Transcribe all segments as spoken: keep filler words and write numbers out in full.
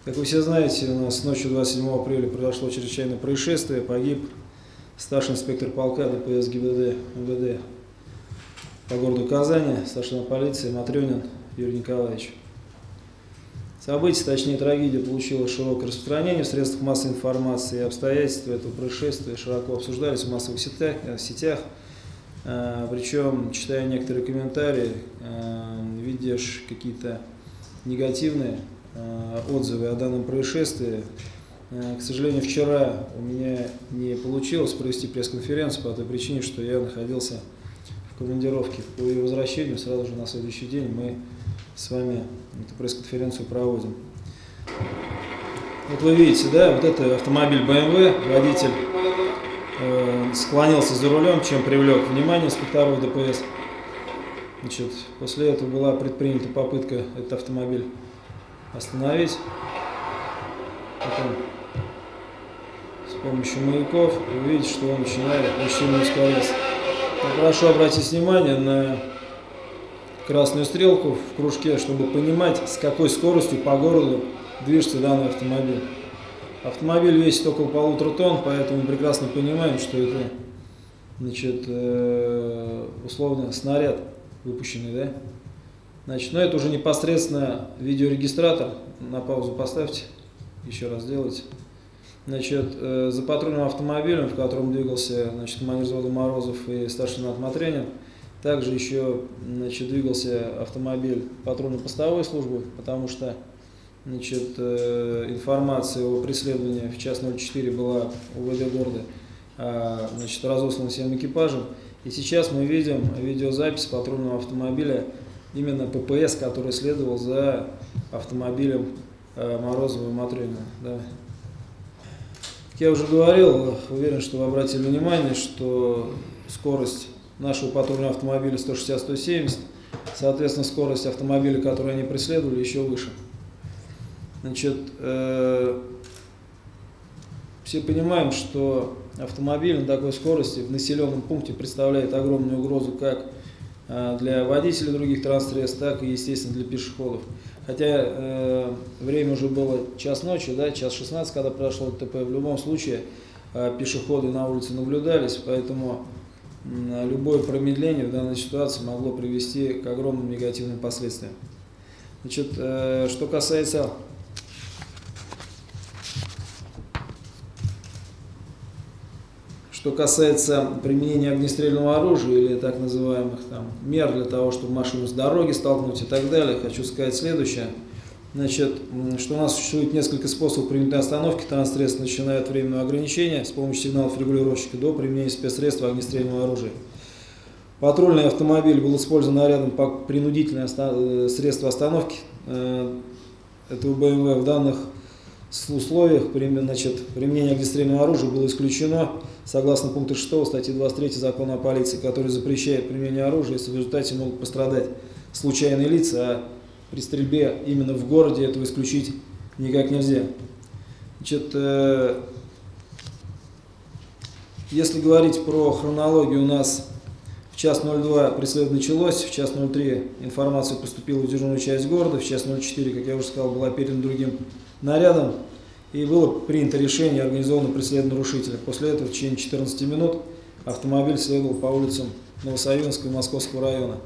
Как вы все знаете, у нас ночью двадцать седьмого апреля произошло чрезвычайное происшествие, погиб старший инспектор полка ДПС ГИБДД МВД по городу Казани, старшина полиции Матрёнин Юрий Николаевич. Событие, точнее трагедия, получила широкое распространение в средствах массовой информации, и обстоятельства этого происшествия широко обсуждались в массовых сетях, сетях. Причем, читая некоторые комментарии, видишь какие-то негативные отзывы о данном происшествии. К сожалению, вчера у меня не получилось провести пресс-конференцию по той причине, что я находился в командировке. По ее возвращению сразу же на следующий день мы с вами эту пресс-конференцию проводим. Вот вы видите, да, вот это автомобиль бэ эм вэ, водитель э, склонился за рулем, чем привлек внимание инспекторов ДПС. Значит, после этого была предпринята попытка этот автомобиль остановить. Потом с помощью маяков вы видите, что он начинает очень сильно ускоряться. Я прошу обратить внимание на красную стрелку в кружке, чтобы понимать, с какой скоростью по городу движется данный автомобиль. Автомобиль весит около полутора тонн, поэтому мы прекрасно понимаем, что это, значит, э, условно снаряд выпущенный, да? Значит, но это уже непосредственно видеорегистратор. На паузу поставьте, еще раз сделайте. Значит, э, за патрульным автомобилем, в котором двигался, значит, командир взвода Морозов и старший лейтенант Матрёнин, также еще, значит, двигался автомобиль патрульно-постовой службы, потому что, значит, э, информация о преследовании в час ноль четыре была у УВД города, а, значит, разослана всем экипажем. И сейчас мы видим видеозапись патрульного автомобиля, именно пэ пэ эс, который следовал за автомобилем э, Морозова и Матрёнина. Да. Как я уже говорил, уверен, что вы обратили внимание, что скорость нашего патрульного автомобиля сто шестьдесят — сто семьдесят, соответственно, скорость автомобиля, который они преследовали, еще выше. Значит, э, все понимаем, что автомобиль на такой скорости в населенном пункте представляет огромную угрозу как э, для водителей других транспортных средств, так и, естественно, для пешеходов. Хотя э, время уже было час ночи, да, час шестнадцать, когда произошло ДТП, в любом случае э, пешеходы на улице наблюдались, поэтому э, любое промедление в данной ситуации могло привести к огромным негативным последствиям. Значит, э, что касается Что касается применения огнестрельного оружия или так называемых там, мер для того, чтобы машину с дороги столкнуть и так далее, хочу сказать следующее. Значит, что у нас существует несколько способов принудительной остановки транспортных средств, начиная от временного ограничения с помощью сигналов регулировщика до применения спецсредств огнестрельного оружия. Патрульный автомобиль был использован нарядом по принудительное средство остановки этого бэ эм вэ. В данных условиях, значит, применение огнестрельного оружия было исключено согласно пункту шестого статьи двадцать третьей Закона о полиции, который запрещает применение оружия, если в результате могут пострадать случайные лица, а при стрельбе именно в городе этого исключить никак нельзя. Значит, э, если говорить про хронологию, у нас в час ноль два преследование началось, в час ноль три информация поступила в дежурную часть города, в час ноль четыре, как я уже сказал, была передана другим нарядом, и было принято решение организованного преследования нарушителя. После этого в течение четырнадцати минут автомобиль следовал по улицам Новосавинского и Московского района.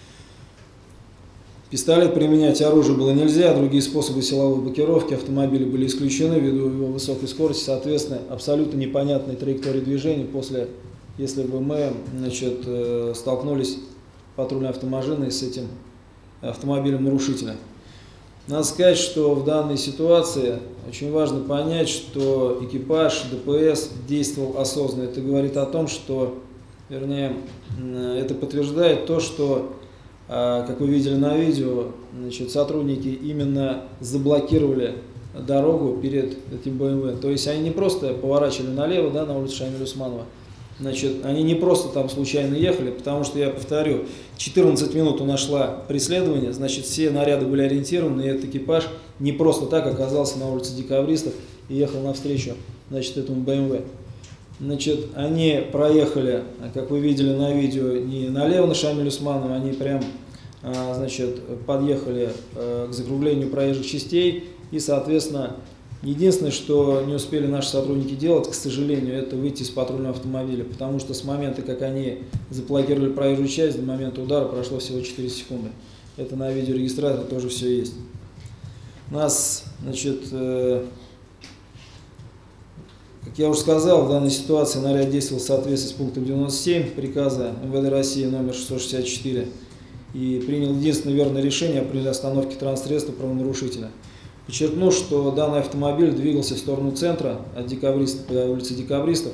Пистолет применять оружие было нельзя, другие способы силовой блокировки автомобиля были исключены ввиду его высокой скорости, соответственно, абсолютно непонятной траектории движения после, если бы мы, значит, столкнулись патрульной автомашиной с этим автомобилем нарушителя. Надо сказать, что в данной ситуации очень важно понять, что экипаж ДПС действовал осознанно. Это говорит о том, что, вернее, это подтверждает то, что, как вы видели на видео, значит, сотрудники именно заблокировали дорогу перед этим бэ эм вэ. То есть они не просто поворачивали налево, да, на улицу Шамиля Усманова. Значит, они не просто там случайно ехали, потому что, я повторю, четырнадцать минут у нас шло преследование, значит, все наряды были ориентированы, и этот экипаж не просто так оказался на улице Декабристов и ехал навстречу, значит, этому бэ эм вэ. Значит, они проехали, как вы видели на видео, не налево на Шамиля Усманова, они прям, значит, подъехали к закруглению проезжих частей, И, соответственно, единственное, что не успели наши сотрудники делать, к сожалению, это выйти из патрульного автомобиля, потому что с момента, как они заблокировали проезжую часть, до момента удара прошло всего четыре секунды. Это на видеорегистраторе тоже все есть. У нас, значит, э, как я уже сказал, в данной ситуации наряд действовал в соответствии с пунктом девяносто семь приказа эм вэ дэ России номер шестьсот шестьдесят четыре и принял единственное верное решение при остановке транспортного правонарушителя. Подчеркну, что данный автомобиль двигался в сторону центра от Декабристов, по улице Декабристов,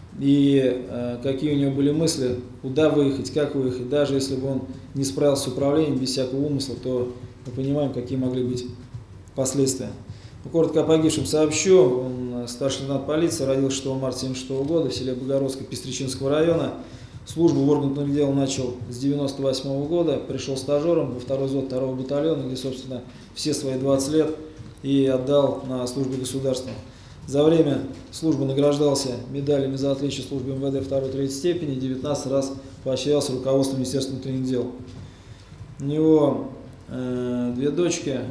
и э, какие у него были мысли, куда выехать, как выехать. Даже если бы он не справился с управлением без всякого умысла, то мы понимаем, какие могли быть последствия. Ну, коротко о погибшем сообщу. Он старший лейтенант полиции, родился шестого марта тысяча девятьсот семьдесят шестого года в селе Богородское Пестричинского района. Службу в органах внутренних дел начал с девяносто восьмого года, пришел стажером во второй взвод второго батальона, где, собственно, все свои двадцать лет и отдал на службу государства. За время службы награждался медалями за отличие службы эм вэ дэ второй-третьей степени, девятнадцать раз поощрялся руководством Министерства внутренних дел. У него э, две дочки, э,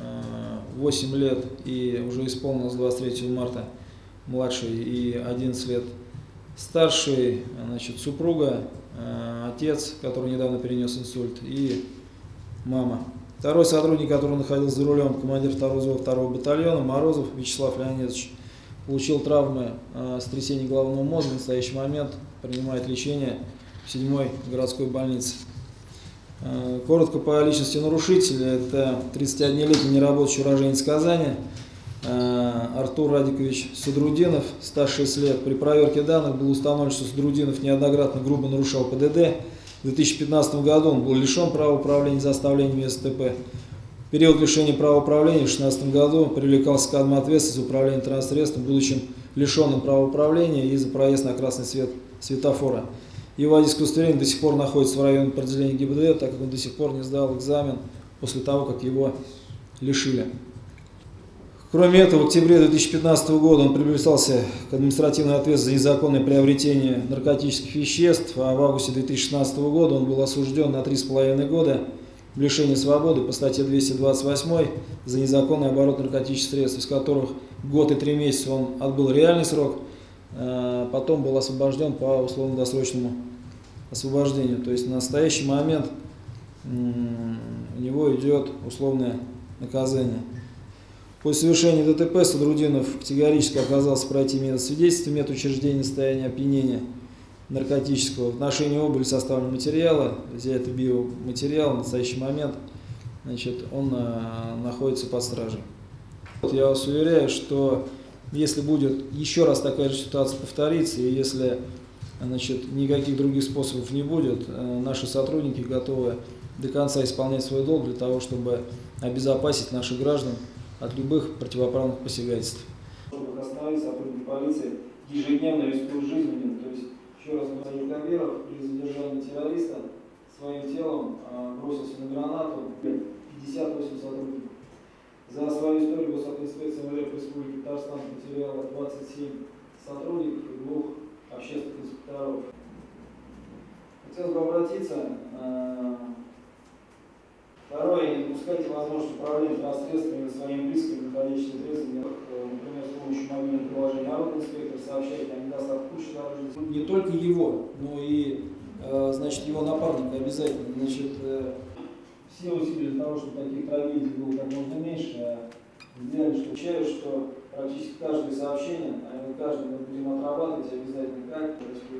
восемь лет и уже исполнилось двадцать третьего марта, младший, и одиннадцать лет старший, значит, супруга, э, отец, который недавно перенес инсульт, и мама. Второй сотрудник, который находился за рулем, командир второго взвода второго батальона, Морозов Вячеслав Леонидович, получил травмы э, сотрясения головного мозга, в настоящий момент принимает лечение в седьмой городской больнице. Э, коротко по личности нарушителя. Это тридцатиоднолетний неработающий уроженец Казани э, Артур Радикович Садрудинов, старше шесть лет. При проверке данных было установлено, что Садрудинов неоднократно грубо нарушал пэ дэ дэ. В две тысячи пятнадцатом году он был лишен права управления за оставлением места тэ пэ. В период лишения права управления в две тысячи шестнадцатом году привлекался к ответственности за управление транспортным, будучи лишенным права управления и за проезд на красный свет светофора. Его водительское удостоверение до сих пор находится в районе определения гэ бэ дэ, так как он до сих пор не сдал экзамен после того, как его лишили. Кроме этого, в октябре две тысячи пятнадцатого года он привлекался к административной ответственности за незаконное приобретение наркотических веществ, а в августе две тысячи шестнадцатого года он был осужден на три с половиной года лишения свободы по статье двести двадцать восемь за незаконный оборот наркотических средств, из которых год и три месяца он отбыл реальный срок, потом был освобожден по условно-досрочному освобождению. То есть на настоящий момент у него идет условное наказание. После совершения дэ тэ пэ Садрудинов категорически отказался пройти метод свидетельства, медучреждения состояния опьянения наркотического. В отношении его были составлены материалы, взяты биоматериал. В настоящий момент, значит, он а, находится под стражей. Я вас уверяю, что если будет еще раз такая же ситуация повториться, и если, значит, никаких других способов не будет, наши сотрудники готовы до конца исполнять свой долг для того, чтобы обезопасить наших граждан от любых противоправных посягательств. Чтобы остановить, сотрудники полиции ежедневно рискуют жизнями. То есть, еще раз говорю, Кабиров при задержании террориста своим телом а, бросился на гранату пятьдесят восемь сотрудников. За свою историю госинспекция эм вэ дэ Республики Татарстан потеряла двадцать семь сотрудников и двух общественных инспекторов. Хотелось бы обратиться. А, Второе, не допускайте возможность управления транспортными своими близкими, находящимися трезвыми, например, с помощью мобильного приложения «Народный инспектор», сообщайте о недостатке кучи дорожных. Не только его, но и, значит, его напарника обязательно. Значит, все усилия для того, чтобы таких трагедий было как можно меньше, сделали, что ощущаю, что практически каждое сообщение, а не каждый мы будем отрабатывать обязательно как